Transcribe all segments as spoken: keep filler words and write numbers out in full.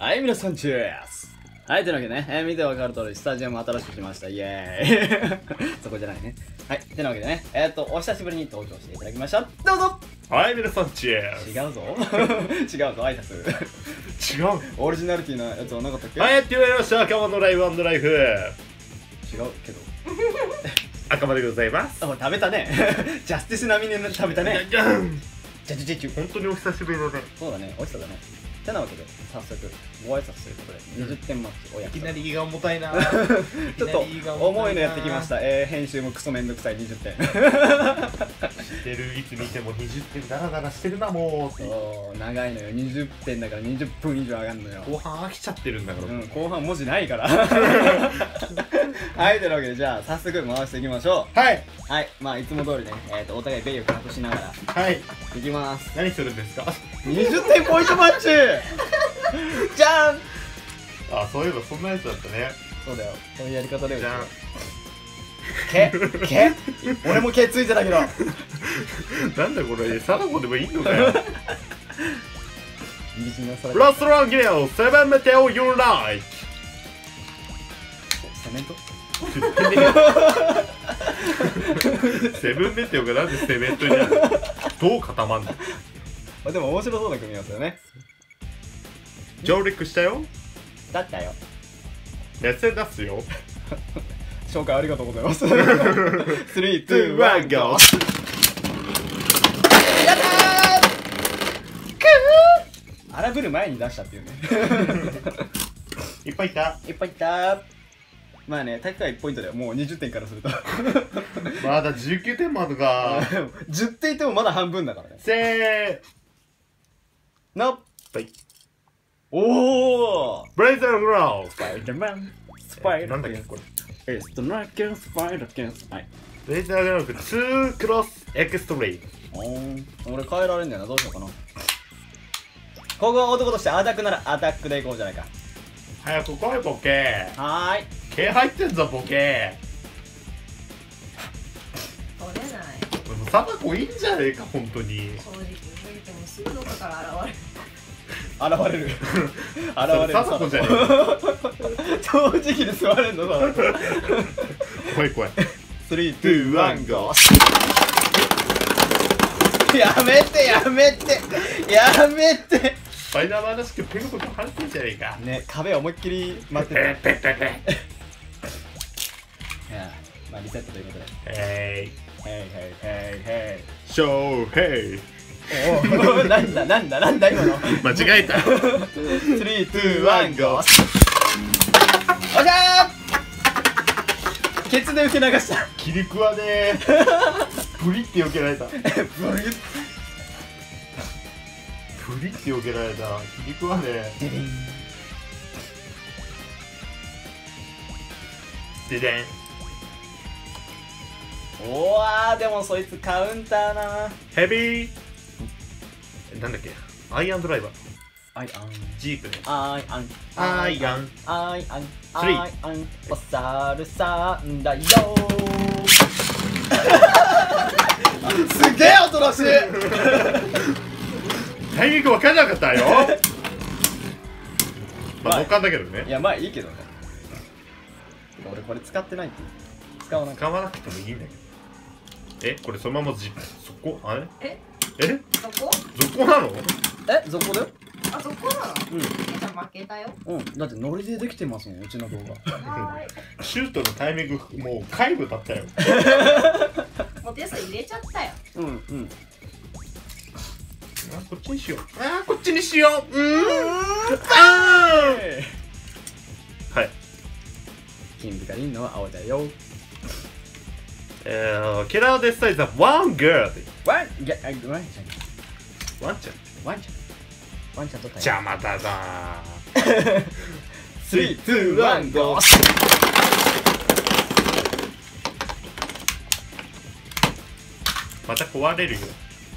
はい、皆さん、チェース。はい、というわけでね、えー、見てわかる通り、スタジオも新しく来ました。イエーイそこじゃないね。はい、というわけでね、えー、っと、お久しぶりに登場していただきました。どうぞ。 はい、皆さん、チェース。 違うぞ。違うぞ、挨拶。 違う。 オリジナリティなやつはなかったっけ？ はい、やってまいりました。赤間のライブ&ライフ。 違うけど。 赤間でございます。 あ、食べたね。ジャスティス並みに食べたね。 じゃん。 じゃじゃじゃ本当にお久しぶりだね。 そうだね、美味しそうだね。てなわけで、早速、ご挨拶ということで、にじゅってんマッチおやき。 いきなり胃が重たいな。 ちょっと重いのやってきました。えー、編集もクソめんどくさいにじゅってん。 知ってる、いつ見てもにじゅってんダラダラしてるな、もう。 そう、長いのよ。にじゅってんだからにじゅっぷん以上上がるのよ。 後半飽きちゃってるんだから。 うん、後半文字ないから。はい、というわけで、じゃあ、早速回していきましょう。 はい。 はい、まあ、いつも通りね、えっと、お互いベイを隠しながら、 はい。 いきます。 何するんですか？ にじゅってんポイントマッチじゃん。 あ、そういえばそんなやつだったね。 そうだよ、そういうやり方だよ。 じゃん。 毛毛俺も毛ついてたけど。 なんだこれ、サラコでもいいのかよ。ラストランゲーセブンメテオユーライク。 セメントセブンメテオがなんでセメントになるの？どう固まんの？ でも面白そうな組み合わせだね。 上陸したよ。 だったよ。 熱戦出すよ。 紹介ありがとうございます。スリー、ツー、ワン、ゴー。やったー。くー。荒ぶる前に出したっていうね。 いっぱいいた。 いっぱいいた。まあね、体育会いちポイントでもうにじゅってんからすると。 まだじゅうきゅうてんもあるか。 じゅってんいってもまだ半分だからね。 せーの。 はい。 おー。 ブレイザーグラウン。 スパイダーマン。スパイダーマン。 なんだっけこれ。 エストラケンスパイダーケンス。はい。 ブレイザーグラウンツークロスエクストリーム。 おー。俺変えられんだよな。どうしようかな。ここは男としてアタックならアタックでいこうじゃないか。 早く来いボケ。 はーい。 毛入ってんぞボケ。 取れない。 サバコいいんじゃねえか本当に。 正直無理でもすぐどっかから現れる。 現れる。現れる。 サバコじゃねえ正直で座れんのさ。 怖い怖い。 スリー、ツー、ワン、ゴー。やめてやめてやめて。 スパイダーマンらしくペコペコ話してんじゃねえか。 ね、壁思いっきり待ってて。 ペッペッペッペッ。 いや、まあリセットということで。 へい。 ヘイヘイヘイヘイ。 ショーヘイ。 おお、なんだなんだなんだ今の。 間違えた。 スリー、ツー、ワン、ゴー。おっしゃー。ケツで受け流した。 切り食わねー。ブリって避けられた。 ブリッ。 ブリって避けられた。切り食わねー。 デデン。 ででん。 おわー、でもそいつカウンターな。 ヘビー。なんだっけ。アイアンドライバー。 アイアン。 ジープね。 アイアン。 アイアン。 アイアン。アスリーイアン。お猿さんだよー。すげえおとなしい。 タイミング分かんなかったよ。まあ、乗っかんだけどね。 いや、まあいいけどね。俺これ使ってないって。使わな使わなくてもいいんだけど。え、これそのままじ、そこ、あれええそこそこなの？ え、そこだよ。 あ、そこなのうん。 えじゃあ負けたよ。 うん。だってノリでできてますもん、うちの動画。 はーシュートのタイミング、もう皆無だったよ。 い。もうテスト入れちゃったよ。 うんうん。 あ、こっちにしよう。あ、こっちにしよう。うーん。 あー。 はい。 金ビカリンのは青だよ。 えー、キラーデスサイズはワンガール。 ワン、いや、ワンちゃん。 ワンちゃん。 ワンちゃん。ワンちゃんと対邪魔だな。 スリー、ツー、ワン、ゴー。 また壊れるよ。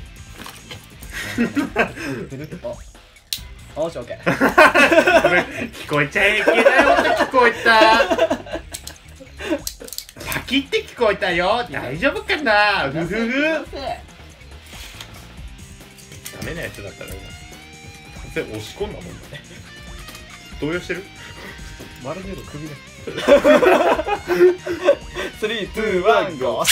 お、おし、オッケー。 聞こえちゃいけない音聞こえた。パキって聞こえたよ。大丈夫かな。ふふふ。ダメなやつだったら今完全押し込んだもんだね。 動揺してる？ バルデュード首だ。スリー、ツー、ワン、ゴー。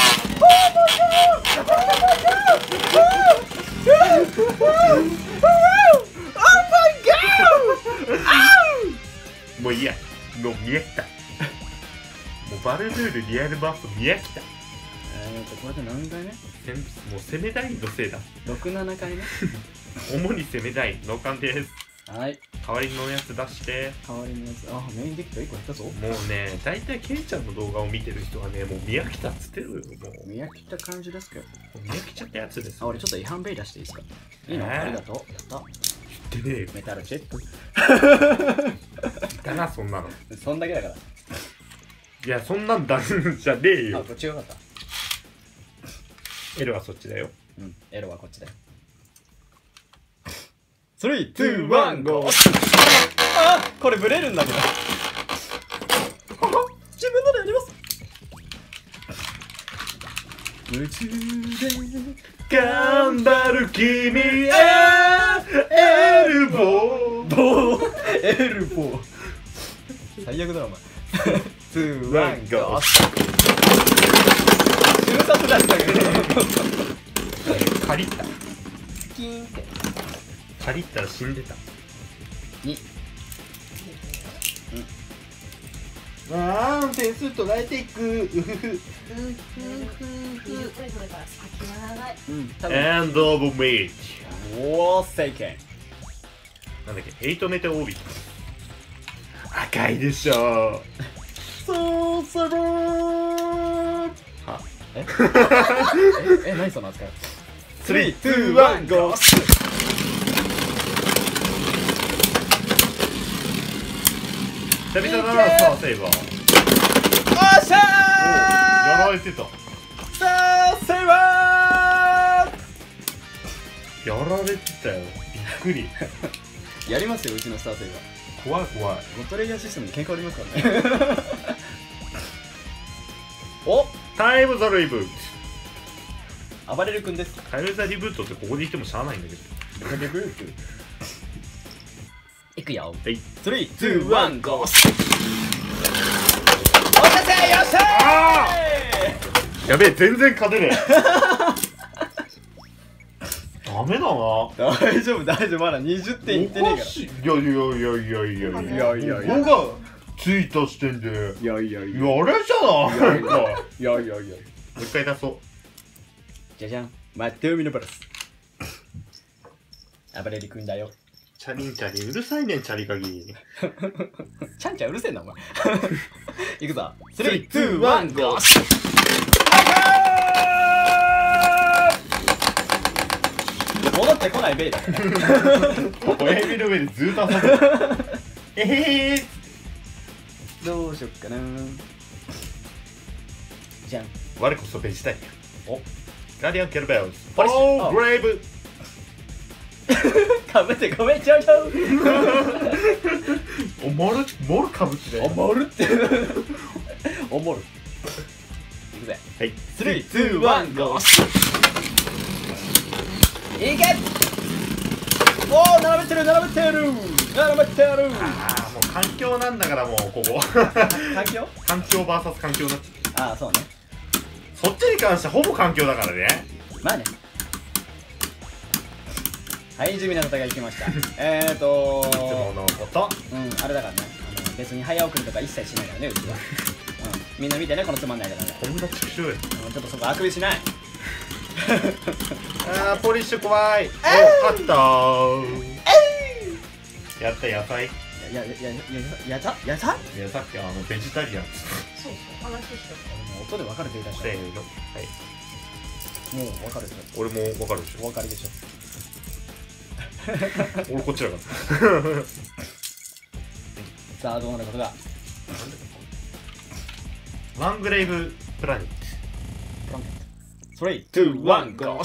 もういいや。もう見飽きた。もうバルドゥールリアルバースト見飽きた。 えーと、これで何回目？ せんもう攻め台のせいだ。 ろく、ななかいめ。 主に攻め台の勘です。 はい。 代わりのやつ出して。 代わりのやつ。あ、メインデッキがいっこ減ったぞ。 もうね、大体ケイちゃんの動画を見てる人はね、もう見飽きたっつってるよ。もう見飽きた感じですけど。 見飽きちゃったやつです。 あ、俺ちょっと違反ベイ出していいですか？いいの？ えーありがとう。やった。 言ってねえよ。 メタルチェック。 だな、そんなの。 そんだけだから。 いや、そんなんだじゃねえあ、 よ。 こっちよかった。 L はそっちだよ。 うん、エロはこっちだよ。スリー、ツー、ワン、ゴー。あ、これブレるんだけど。自分のでやります。夢中で頑張る君へエルボーボーエルボー最悪だなお前。ツー、ワン、ゴー。瞬殺出したけど。 借りた。 スキーンって借りたら死んでた。 に。 あー、点数取られていく。うふふ。 にじゅっぷんそれぞれから先は長い。 うん、多分。 End of match。 おー、正解。 なんだっけ、ヘイトメテオービット。赤いでしょ。 そうそろー。 はええ、え、何その扱い。 スリー、ツー、 ワン、 ワン、ゴー。 ゴー。 久々だな、スターセイバー。 おっしゃやー。 られてた。 スターセイバやられてたよ。びっくり。 ー。やりますよ、うちのスターセイバー。 怖い怖い。 ゴッドレイヤーシステムで喧嘩売りますからね。お、 タイムザリブート。 暴れる君です。 タイムザリブートってここで言ってもしゃあないんだけど。 レブート。いくよ。 はい。 スリー、ツー、ワン、ゴー。おっしゃせよっしゃあー。 やべえ、全然勝てねえ。ダメだな。 大丈夫大丈夫、まだにじゅってんいってねえかおかしい。いやいやいやいやいやいや。 いやいやいやここがついた視点で。 ら。いやいやいいや、あれじゃないか。もいやいやいや。 う一回出そう。 じゃじゃん、マットウミノブラス。暴れる君だよ。 チャリンチャリン、うるさいねん、チャリカギ。 ちゃんちゃんうるせえな、お前。いくぞ。スリー、ツー、ワン、ゴー。戻ってこないベイだから。 親指の上でずーっと遊ぶ。えへへ。 どうしよっかな。じゃん。 我こそベジタリアン。おガーディアンケルベルズ。 ポリッシュオー、ブレイブ。 かぶってごめんちゃうちゃう。 おもる、もるかぶってね。 おもるって。おもる。いくぜ。 はい。 スリー、ツー、ワン、ゴー。いけ。おー、並べてる並べてる並べてる。 ああ、もう環境なんだからもうここ。 環境？ 環境 ブイエス 環境になっちゃう。 ああ、そうね。 そっちに関してはほぼ環境だからね。 まあね。はい、地味な戦いきました。えーといつものこと。 うん、あれだからね。あの別に早送りとか一切しないからね、うちは。うん、みんな見てね、このつまんないからね。 こんな畜生や。 うん、ちょっとそこあくびしない。 あー、ポリッシュ怖い。お、勝ったー。やった野菜。 や、や、や、や、や、やったやったいや、さっきあのベジタリアンっつっそうそう話しよもう音で分かるデータた。 しせーの。はい。 もう分かるでし俺もわかるでしょ。お分かりでしょ。 ょ。俺こっちだから。 さあ、どうなることだ。 ワングレイブプラネット。 スリー、ツー、ワン、ゴー。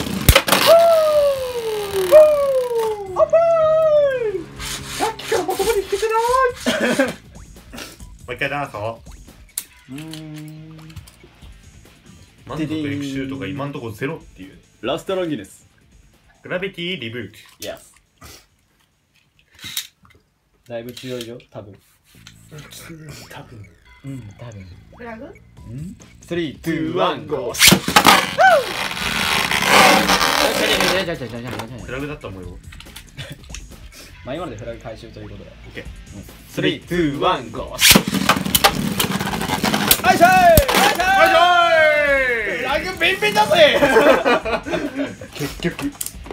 さっきからまともに弾けてない。もう一回ダンスを。 うーん。 満足いくシュートが今んとこゼロっていう。 ラストロンギネス。 グラビティリブート。 イエス。 だいぶ強いよ、多分。 多分。 うん、多分。 フラグ？ うん？スリー、ツー、ワン、ゴー。 フラグだったもんよ。 まあ今のでフラグ回収ということで。 オッケー。 スリー、ツー、ワン、ゴー。はいしょーい。 はいフラグビンビンだぜ。 結局。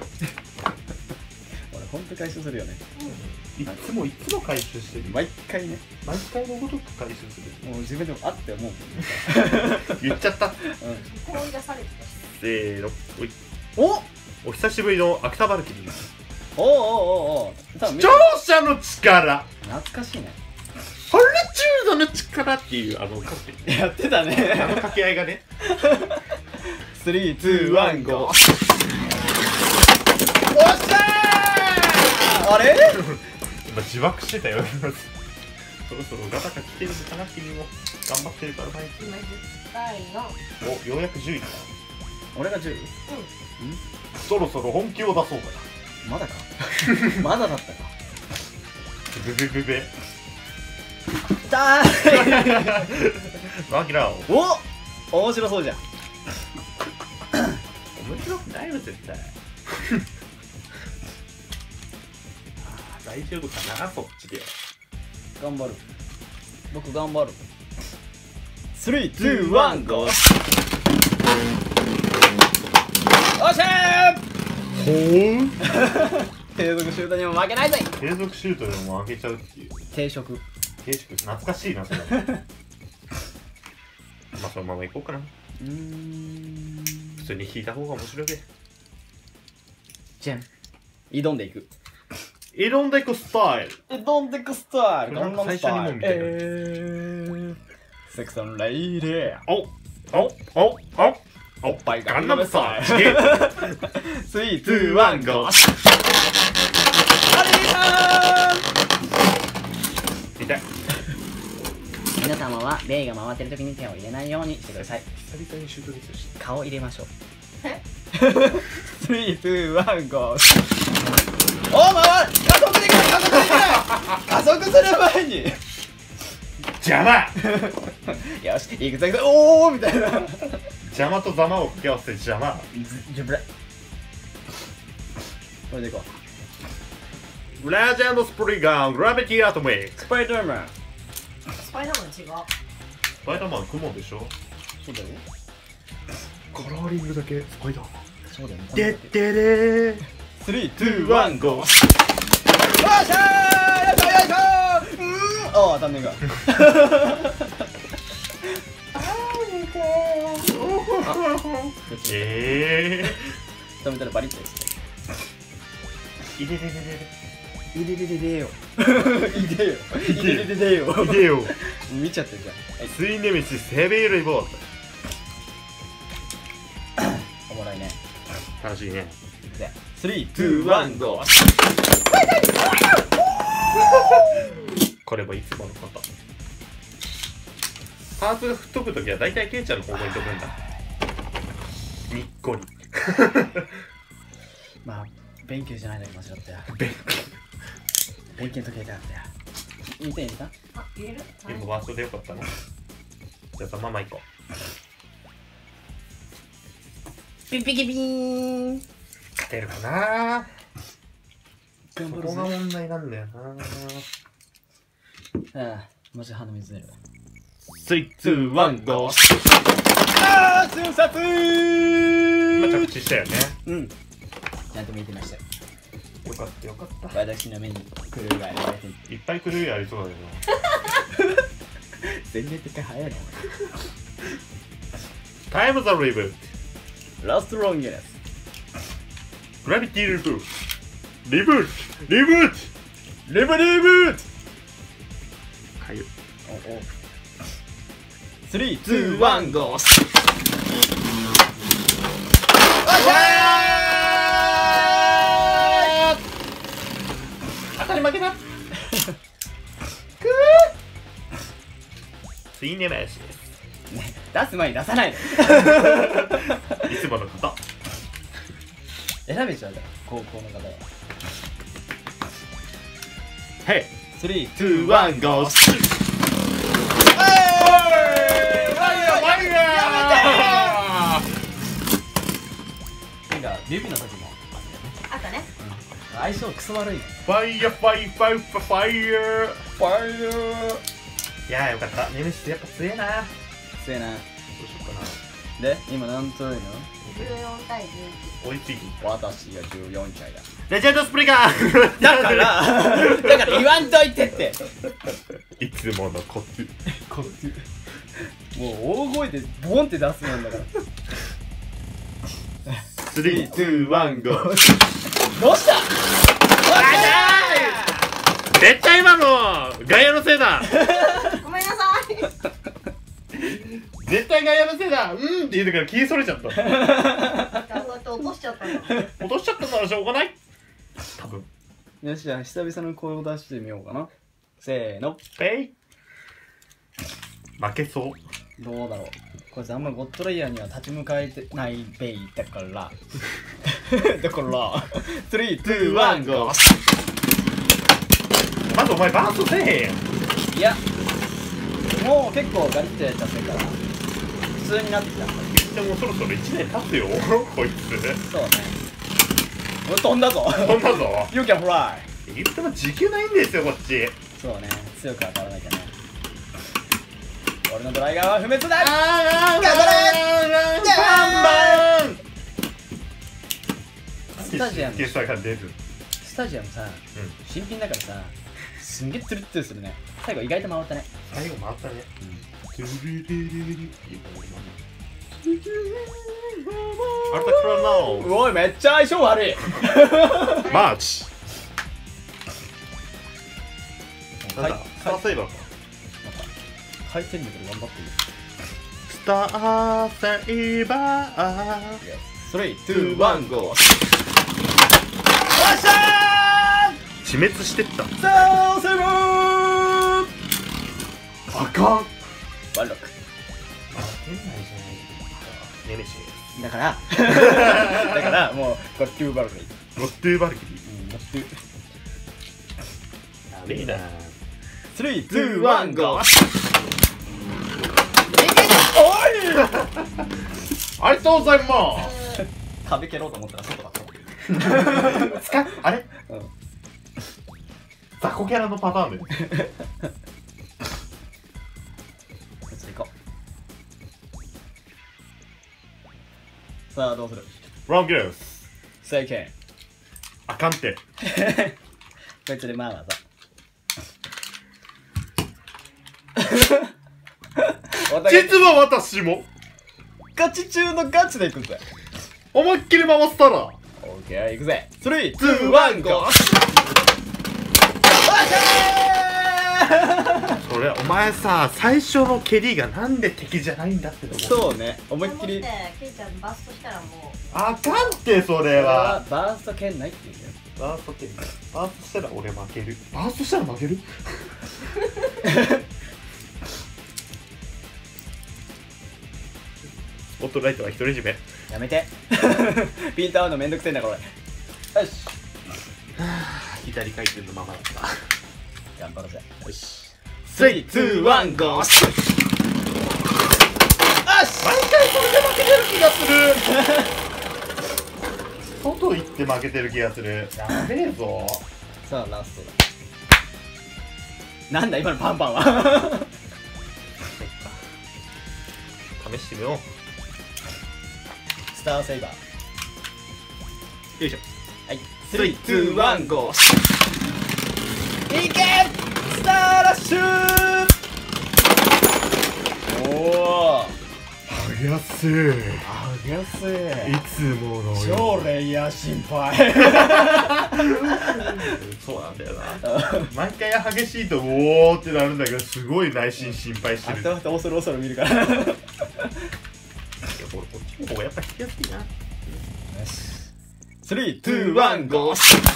俺ほんと回収するよね。 いつもいつも回収してる。 毎回ね。 毎回のごとく回収する。 もう自分でもあって思う。 言っちゃった。 放り出されてたし。 せーの。おい。 おお久しぶりのアクタバルキリー。 おおおおお視聴者の力。 懐かしいね。 ソリチュードの力っていうあのかけやってたね。 あの掛け合いがね。 スリー、ツー、ワン、ゴー。おっしゃー。あれ？ 今自爆してたよ。そろそろガタが来てるのかな、君も頑張ってるから毎日。 今じゅっかいの。 お、ようやくじゅういだ。 俺がじゅう？ そろそろ本気を出そうかな。 まだか。まだだったか。 ブブブブ。 だーい。 マキラオ。 お、面白そうじゃん。 面白くないよ絶対。大丈夫かな、そっちで。 頑張る。僕頑張る。スリー、ツー、ワン、ゴー。おっしゃー。 ほー。 継続シュートにも負けないぜ。 継続シュートでも負けちゃうっていう。 定食。 定食懐かしいなそれ。まあそのまま行こうかな。 うーん。 普通に引いた方が面白いで。 じゃん。挑んでいく。 挑んでいくスタイル。 挑んでいくスタイル。 これなんか最初にも見たよえー。セクソンレイデー。 おおおおおっぱいガンダムスタイル。 スリー、ツー、ワン、ゴー。アリーさーん。 痛い。 皆様はレイが回ってる時に手を入れないようにしてください。 久々にシュートミスした。 顔入れましょう。 えスリー、ツー、ワン、ゴー。おー、回る。加速できない、加速できない。加速する前に。 邪魔。 よし、行くぞ行くぞ。おーみたいな。 邪魔とざまを掛け合わせて邪魔。 ジュブレ。これでいこう。 レジェンドスプリガングラビティアトミック。 スパイダーマン。 スパイダーマン違う。 スパイダーマンクモンでしょ。 そうだよ。 カラーリングだけスパイダーマン。 そうだよね。 でってれー。 スリー、ツー、ワン、ゴー。よっしゃー。よいしょよいしょー。うーん。ああ、当たんねえが。 え止めたらバリッとして。 ー。いでででで入れれれれよ。入れよ。入れれれれよ。 で。いでよ。 見ちゃってるじゃん。はい、 ツインネメシスヘビーリボート。 おもろいね。 楽しいね。 で、スリー、ツー、ワン、ゴー。 これもいつものこと。パーツが吹っ飛ぶときは大体ケイちゃんの方向に飛ぶんだ。にっこり。 まあ、勉強じゃないのに間違ったよ。 勉勉強と携帯あったよ。にてん入れた？ あ、入れる？ 強。今ワーストでよかったの。じゃあさ、ママ行こピンピキピーン。 う。勝てるかな。 頑張るここがぜ。 問題なんだよな。 ああ、マジ鼻水出る。 スリー、ツー、ワン、ゴー。 ああ、瞬殺今着地したよね。 うん。ちゃんと見てましたよ。 よかったよかった。 私の目に狂いが現れている。 いっぱい狂いありそうだけど。 全面的に早いな。 タイムザリブート。 ラストロンゲネス。 グラビティリブート。リブートリブートリブリブート。 かゆ。 おお。スリー、ツー、ワン、ゴー。 当たり負けだ。くー。ツインネメシス。 ね、出す前に出さないの。 いつものこと。 選べちゃうから、高校の方は。 ヘイ、 スリー、ツー、ワン、ゴー。デビューの時もあったね。 相性クソ悪いね。 ファイヤーファイファイファイヤーファイヤー。 いやーよかった。ネメシスやっぱ強えな。 強えな。 どうしようかな。 で、今何というの？ じゅうよんたいじゅういち。 追いついて私がじゅうよんちゃいだ。 レジェンドスプリガーだからだから言わんといてっていつものコツこっちもう大声でボンって出すもんだからスリー、ツー、ワン、ゴー。 どうした絶対今のガイアのせいだ。 ごめんなさい。 絶対ガイアのせいだ。うんって言うてから気それちゃった。 そうやって落としちゃったの。 落としちゃったならしょうがない。多分。 よし、じゃあ久々の声を出してみようかな。せーの。 ペイ。負けそう。 どうだろう。こいつあんまゴッドライヤーには立ち向かえてないベイだからだからスリー、ツー、ワン、ゴー。 まずお前バーストせえへんやん。 いやもう結構ガリッとやっちゃってるから普通になってきた。 でもそろそろいちねん経つよこいつ。 そうね。お飛んだぞ飛んだぞ。 You can fly。 言っても時給ないんですよこっち。 そうね、強く当たらなきゃね。俺のドライガーは不滅だ。 あー頑張れバンバン。 スタジアムゲストが出る。 スタジアムさ、 うん、 新品だからさすんげえツルッツルするね。最後意外と回ったね。 最後回ったね。トゥルルルルルアルタクラノーおいめっちゃ相性悪いマーチ。なんだはいスターセイバーか。 回転力で頑張っている。 スターセイバー。 スリー、ツー、ワン、ゴー。よっしゃー。 死滅してった。 さあセブンあかん。 ワンロック変ないじゃないネメシだからだからもうゴットゥーバルクリーゴッドゥーバルキリー。 ゴットゥーダメだ。 スリー、ツー、ワン、ゴー。おいありがとうございます。 壁蹴ろうと思ったら外だったつかあれうん雑魚キャラのパターンで。 行こう。さあどうする。 ロングルス。 セイケンあかんて。 こいつでまあまあさお互い実は私もガチ中のガチでいくぜ。 思いっきり回したら。 オッケー、いくぜ。スリー、ツー、ワン、ゴー。 それお前さ最初の蹴りがなんで敵じゃないんだってとこ。 そうね、思いっきり。 ケイちゃんバストしたらもう。 あかんってそれは。 バースト圏内って言うんだよ。 バースト蹴り。バーストしたら俺負ける。バーストしたら負ける。スポットライトは独り占め。 やめてピント合うのめんどくせえんだこれ。よし左回転のままだった。 頑張ろうぜ。 よし。 スリー、ツー、ワン、ゴー。よし毎回それで負けてる気がする。外行って負けてる気がする。やべえぞ。 さあラストだ。なんだ今のパンパンは試してみよう。 スターセイバー。 よいしょ。 はい、スリー、ツー、ワン、ゴー。いけスターラッシュー。おお早すい。 あげやすい。 いつものよ。 超レイヤー心配そうなんだよな。毎回激しいとおーってなるんだけど、すごい内心心配してる。 あとあと恐る恐る見るからよ俺こっちの方がやっぱ引きやすいな。 しスリー、ツー、ワン、ゴー。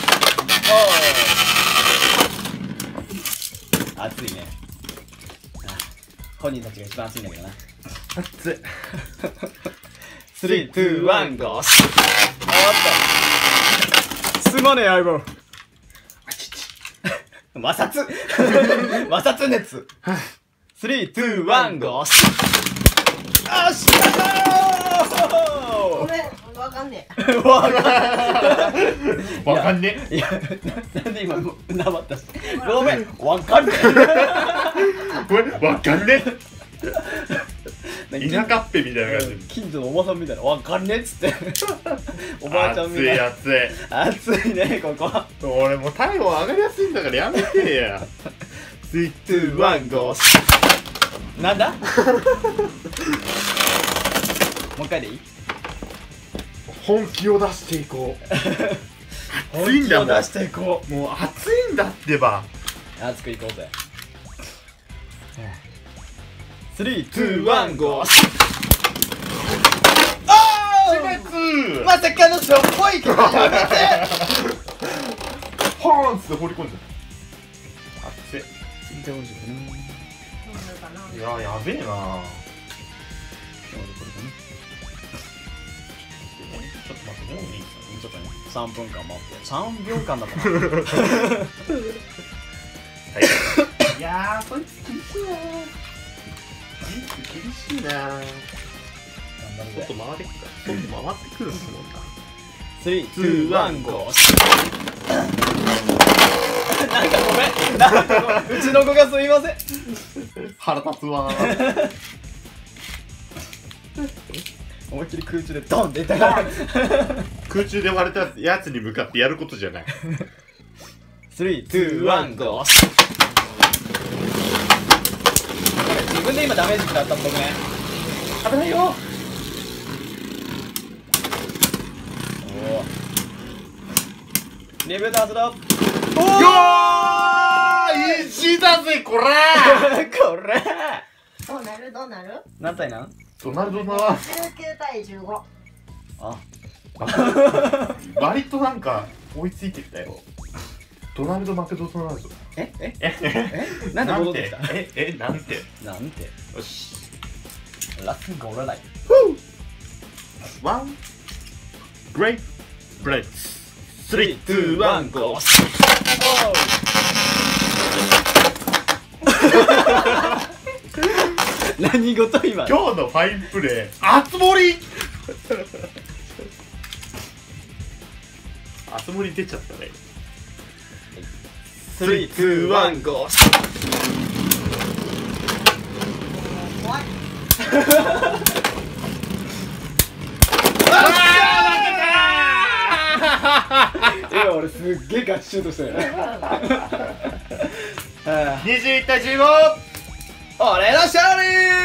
熱いね。あ本人たちが一番熱いんだけどな。 熱い。 スリー、ツー、ワン、ゴー。あったすまねえ相棒。 摩擦摩擦熱スリー、ツー、ワン、ゴー。よし、 ごめん、わかんねえ。 わかんわかんねいや、ななんで今、なまったし。ごめん、わかんねこれわかんねえ。 田舎っぺみたいな感じ。 近所のおばさんみたいな、わかんねえっつって。おばあちゃんみたいな。 熱い熱い。 熱いね、ここ。 俺もう体温上がりやすいんだからやめてや。スリー、ツー、ワン、ゴー。 なんだもう一回でいい？ 本気を出していこう。暑いんだもん。 本気を出していこう。 もう暑いんだってば。 熱くいこうぜ。スリー、ツー、ワン、ゴー。 死滅。 まさかのしょっぽいけどやめて。 ポーンって放り込んじゃう。熱い。 全然美味しいね。 いややべえな。ちょっと待って、もういいですか。 ちょっとね、さんぷんかん待って。さんびょうかんだったな。 いやー、こいつ厳しいな。厳しいな。 頑張るちょっとぜ。 回ってくるか。ちょっと回ってくるんだもんな。 スリー、ツー、ワン、ゴー。なんかごめん。なんかごめん。うちの子がすみません。 腹立つわ。 思いっきり空中でドンって言ったから。 空中で割れたやつに向かってやることじゃない。 スリー、ツー、ワン、ゴー。自分で今ダメージ食らったっぽくね。危ないよ。おお。レベルダーズだ。 うわー、意地だぜこらー。 これ。 どうなるどうなる？ 何対何？ ドナルドな。 じゅうきゅうたいじゅうご。 あ。 割となんか追いついてきたよ。ドナルドマクドナルド。 ええええなんで戻ってきた？ ええなんて。 なんて。 よし。 ラッキーゴーラライ。 ワン。グレイト。ブレイツ。スリー、ツー、ワン、ゴー。 何事今？ 今日のファインプレー、あつ森。あつ森出ちゃったね。 スリー、ツー、ワン、ゴー。 怖い。 今俺すっげえガチシュートしたよね。 にじゅういちたいじゅうご。 俺の勝利。